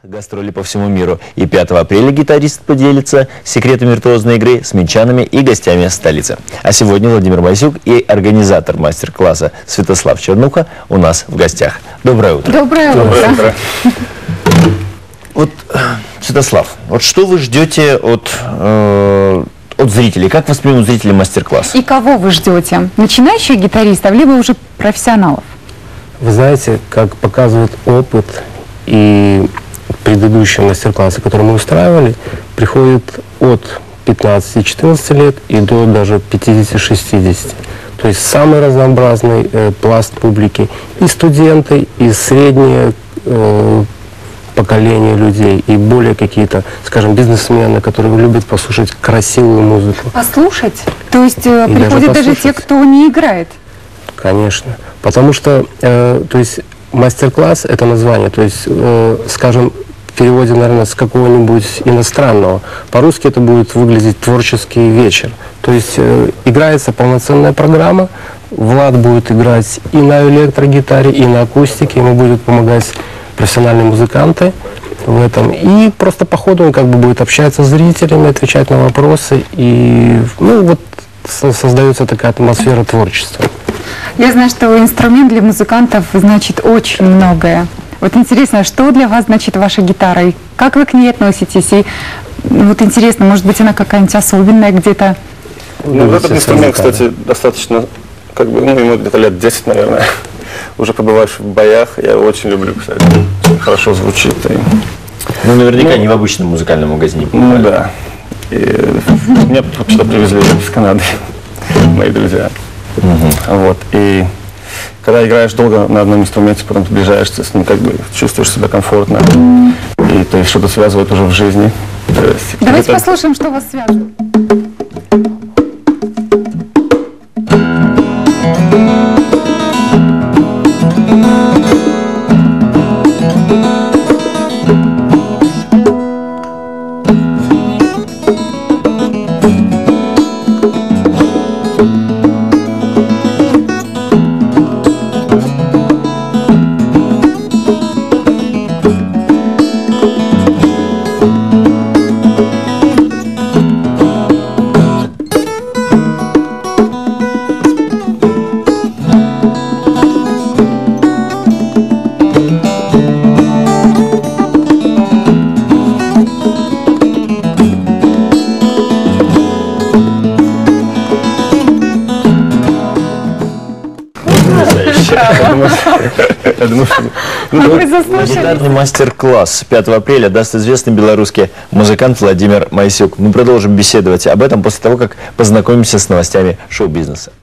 Гастроли по всему миру. И 5 апреля гитарист поделится секретами виртуозной игры с минчанами и гостями столицы. А сегодня Владимир Майсюк и организатор мастер-класса Святослав Чернуха у нас в гостях. Доброе утро. Доброе утро. Вот, Святослав, вот что вы ждете от зрителей? Как воспримут зрители мастер-класс? И кого вы ждете? Начинающих гитаристов, либо уже профессионалов? Вы знаете, как показывает опыт и предыдущие мастер-классы, которые мы устраивали, приходят от 15-14 лет и до даже 50-60. То есть самый разнообразный пласт публики. И студенты, и среднее поколение людей, и более какие-то, скажем, бизнесмены, которые любят послушать красивую музыку. Послушать? То есть приходят даже те, кто не играет? Конечно. Потому что, то есть, мастер-класс — это название, то есть, скажем, в переводе, наверное, с какого-нибудь иностранного. По-русски это будет выглядеть творческий вечер. То есть играется полноценная программа, Влад будет играть и на электрогитаре, и на акустике, ему будут помогать профессиональные музыканты в этом. И просто по ходу он как бы будет общаться с зрителями, отвечать на вопросы, и ну, вот создается такая атмосфера творчества. Я знаю, что инструмент для музыкантов значит очень многое. Вот интересно, что для вас значит ваша гитара, и как вы к ней относитесь? И вот интересно, может быть, она какая-нибудь особенная где-то? Ну, этот инструмент, кстати, достаточно, как бы, ну, ему где-то лет 10, наверное. Уже побываешь в боях, я его очень люблю, кстати. Очень хорошо звучит. И... Ну, наверняка не в обычном музыкальном магазине. Ну, да. И меня вообще-то привезли из Канады, мои друзья. Вот. И когда играешь долго на одном инструменте, потом сближаешься с ним, как бы чувствуешь себя комфортно. И то есть что-то связывает уже в жизни. Давайте послушаем, что вас связывает. Легендарный мастер-класс 5 апреля даст известный белорусский музыкант Владимир Майсюк. Мы продолжим беседовать об этом после того, как познакомимся с новостями шоу-бизнеса.